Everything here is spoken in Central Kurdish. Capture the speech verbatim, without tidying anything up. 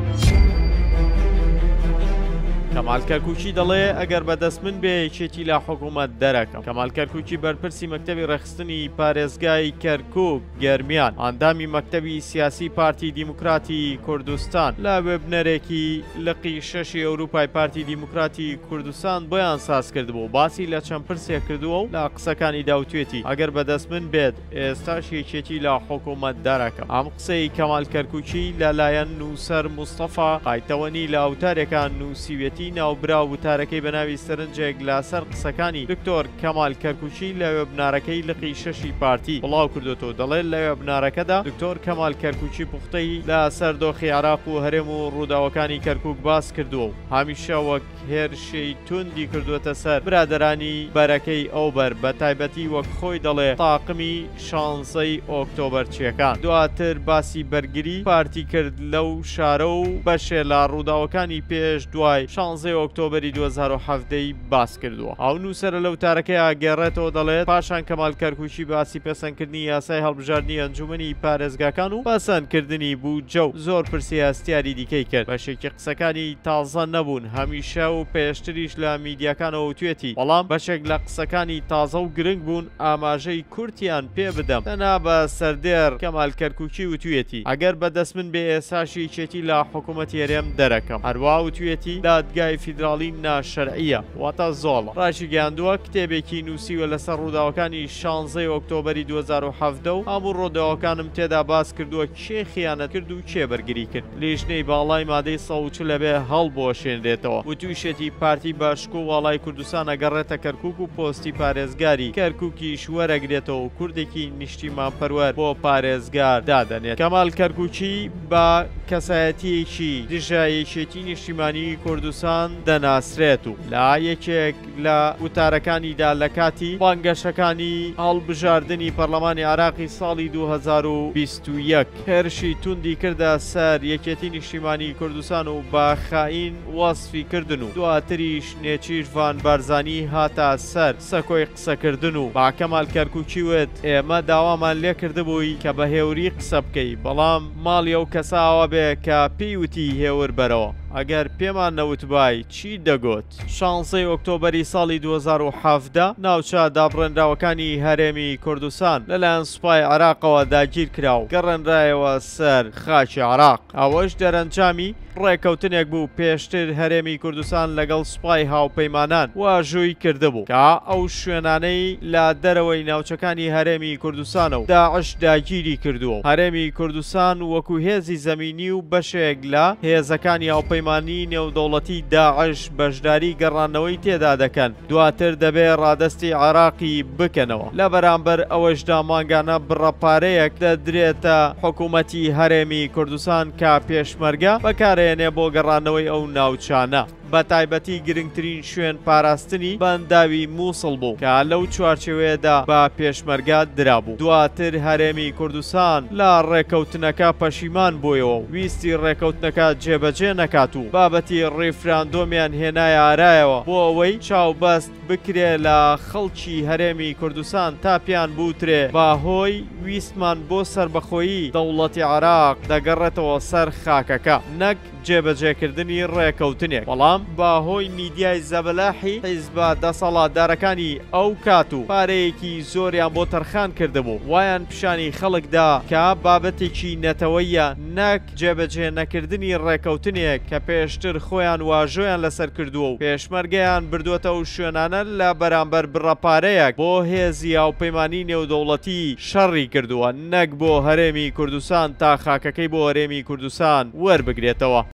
کەمال کەرکووکی دەڵێ ئەگەر بەدەست من بێ یەکێتی لە حکوومەت دەرەکەم. کەمال کەرکووکی بەرپرسی مەکتەبی ڕێخستنی پارێزگای کەرکووک گەرمیان ئەندامی مەکتەبی سیاسی پارتی دیموکراتی کوردستان لە وێبنەرێکی لقی شەشی ئەوروپای پارتی دیموکراتی کوردستان بۆیان ساز کردبوو باسی لە چەند پرسێک کردووە و لە قسەکانی داوتوێتی ئەگەر بەدەست من بێت ئێستاش یەکێتی لە حکوومەت دەرەکەم. ئەم قسەی کەمال کەرکووکی لەلایەن نووسەر مستەفا قایتەوەنی لە ئەوتارێکان نووسیوێتی ناوبراو وتارەکەی بەناوی سەرنجێک لەسەر قسەکانی دکتۆر کەمال کەرکووکی لە وێبنارەکەی لقی شەشی پارتی بڵاو کردوتەوە. دەڵێت لە وێبنارەکەدا دکتۆر کەمال کەرکووکی پوختەی لە سەردۆخی عێراق و هەرێم و ڕووداوەکانی کەرکووک باس کردووە و هەمیشە وەک هێرشەی توندی کردووەتە سەر برادەرانی بەرەکەی ئەو بەر بە تایبەتی وەک خۆی دەڵێ تاقمی شانزەی ئۆکتۆبەرچیەکان. دواتر باسی بەرگری پارتی کرد لەو شارە و بەشێ لە ڕووداوەکانی پێش دوای شانزەی ئۆکتۆبەری دوو هەزار و حەڤدەی باس کردووە. ئەو نووسەرە لەو تارەکەی ئاگەڕێتەوە دەڵێت پاشان کەمال کەرکووکی باسی پەسەندکردنی یاسای هەڵبژاردننی ئەنجومەنی پارێزگاکان و پەسەندکردنی بووجە و زۆر پرسی هەستیاری دیکەی کرد. بەشێکی قسەکانی تازە نەبوون هەمیشە و پێشتریش لە میدیاکانەوە توێتی بەڵام بەشێک لە قسەکانی تازە و گرنگ بوون ئاماژەی کورتیان پێ بدەم. تەنها بە سەردێر کەمال کەرکووکی وتوێتی ئەگەر بەدەست من بێ ئێساشی چێتی لە حکوومەتی هەرێم دەرەکەم. هەروە وتوێتی دادگای فیدراڵی ناشەرعیە واتە زۆڵە. ڕاشی گەیاندووە کتێبێکی نووسیوە لەسەر ڕووداوەکانی شانزەی ئۆکتۆبەری دوو هەزار و حەڤدە و هەموو ڕووداوەکانم تێدا باس کردووە کێ خیانەت کرد و کێ بەرگری کرد. لیژنەی باڵای مادەی سەد و چل لەبێ هەڵبۆشێنرێتەوە. وتویشێتی پارتی باشکوو وڵای کوردستان ئەگەڕێتە کەرکووک و پۆستی پارێزگاری کەرکووکیش وەرەگرێتەوە و کوردێکی نیشتیمانپەروەر بۆ پارێزگار دادەنێت. کەمال کەرکووکی بە کەسایەتیەکی دژایەکێتی نیشتیمانی کوردستان دەناسرێت و لە یەکێک لە وتارەکانیدا لە کاتی بانگەشەکانی هەڵبژاردننی پەرلەمانی عێراقی ساڵی دوو هەزار و بیست و یەک هێرشی توندی کردە سەر یەکێتی نیشتیمانی کوردستان و بە خائین وەسفی کردن و دواتریش نێچیش ڤان بارزانی هاتە سەر سەکۆی قسەکردن و با کەمال کەرکووکی وت ئێمە داوامان لێ کردبووی کە بە هێوری قسە بکەی بەڵام ماڵی ئەو کەساوە بێ کە پێی وتی هێور بەرەوە ئەگەر پێمان نەوتبای چی دەگوت. شانزەی ئۆکتۆبەری ساڵی دوو هەزار و حەڤدە ناوچە دابڕێنراوەکانی هەرێمی کوردستان لەلایەن سوپای عێراقەوە داگیر کرا و گەڕێنرایەوە سەر خاکی عێراق. ئەوەش دەرەنجامی ڕێکەوتنێک بوو پێشتر هەرێمی کوردستان لەگەڵ سوپای هاوپەیمانان واژۆی کردبوو کە ئەو شوێنانەی لە دەرەوەی ناوچەکانی هەرێمی کوردستانە و داعش داگیری کردووە. هەرێمی کوردستان وەکو هێزی زەمینی و بەشێک لە هێزەکانی هاوپەیمانی نێودەوڵەتی داعش بەشداری گەڕانەوەی تێدا دەکەن دواتر دەبێ ڕادەستی عێراقی بکەنەوە. لە بەرامبەر ئەوەشدا ماگانە بڕەپارەیەک دەدرێتە حکوومەتی هەرێمی کوردستان کە پێشمەرگە بەکارێنێ بۆ گەڕانەوەی ئەو ناوچانە. بە تایبەتی گرنگترین شوێن پاراستنی بەنداوی مووسڵ بوو کە لەو چوارچێوەیەدا بە پێشمەرگە درابوو. دواتر هەرێمی کوردستان لە ڕێکەوتنەکە پەشیمان بوویەوە و ویستی ڕێکەوتنەکە جێبەجێ نەکات و بابەتی ڕیفراندۆمیان هێنایە ئارایەوە بۆ ئەوەی چاوبەست بکرێ لە خەڵکی هەرێمی کوردستان تا پیان بوترێ باهۆی ویستمان بۆ سربەخۆیی دەوڵەتی عێراق دەگەڕێتەوە سەر خاکەکە نەک جێبەجێکردنی ڕێکەوتنێک. بەڵام باهۆی میدیای زەبەلاحی حیزبە دەسەڵاتدارەکانی ئەو کات و پارەیەکی زۆریان بۆ تەرخان کردبوو وایان پیشانی خەڵکدا کە بابەتێکی نەتەوەیە نەک جێبەجێ نەکردنی ڕێکەوتنێک کە پێشتر خۆیان واژۆیان لەسەر کردووە و پێشمەرگەیان بردووەتە و شوێنانە لە بەرامبەر بڕەپارەیەک بۆ هێزی هاوپەیمانی نێودەوڵەتی شەڕی کردووە نەک بۆ هەرێمی کوردستان تا خاکەکەی بۆ هەرێمی کوردستان وەربگرێتەوە.